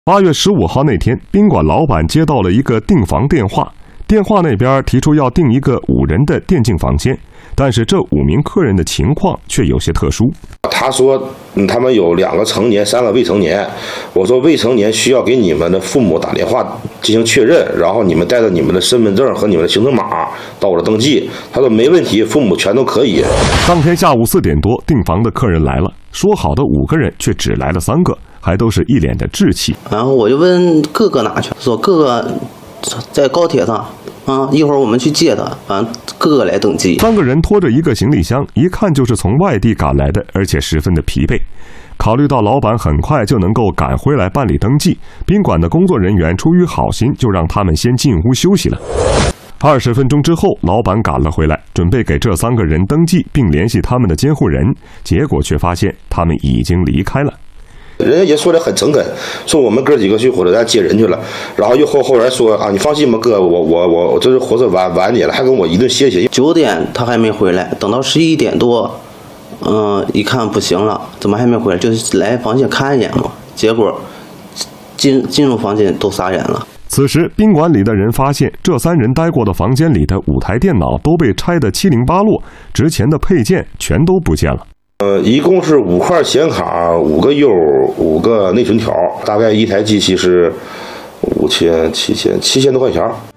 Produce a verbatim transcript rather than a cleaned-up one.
八月十五号那天，宾馆老板接到了一个订房电话，电话那边提出要订一个五人的电竞房间，但是这五名客人的情况却有些特殊。 他说、嗯、他们有两个成年，三个未成年。我说未成年需要给你们的父母打电话进行确认，然后你们带着你们的身份证和你们的行程码到我这登记。他说没问题，父母全都可以。 当天下午四点多，订房的客人来了，说好的五个人却只来了三个，还都是一脸的稚气。 然后我就问哥哥哪去，说哥哥在高铁上啊，一会儿我们去接他，反正哥哥来登记。 三个人拖着一个行李箱，一看就是从外地赶来的，而且十分的疲惫。考虑到老板很快就能够赶回来办理登记，宾馆的工作人员出于好心，就让他们先进屋休息了。二十分钟之后，老板赶了回来，准备给这三个人登记，并联系他们的监护人，结果却发现他们已经离开了。 人家也说的很诚恳，说我们哥几个去火车站接人去了，然后又后后来说啊，你放心吧，哥，我我我这是火车晚晚点了，还跟我一顿谢谢。 九点他还没回来，等到十一点多，嗯、呃，一看不行了，怎么还没回来？就是来房间看一眼嘛，结果进进入房间都傻眼了。 此时，宾馆里的人发现，这三人待过的房间里的五台电脑都被拆得七零八落，值钱的配件全都不见了。 呃，一共是五块显卡，五个 U， 五个内存条，大概一台机器是五千、七千、七千多块钱。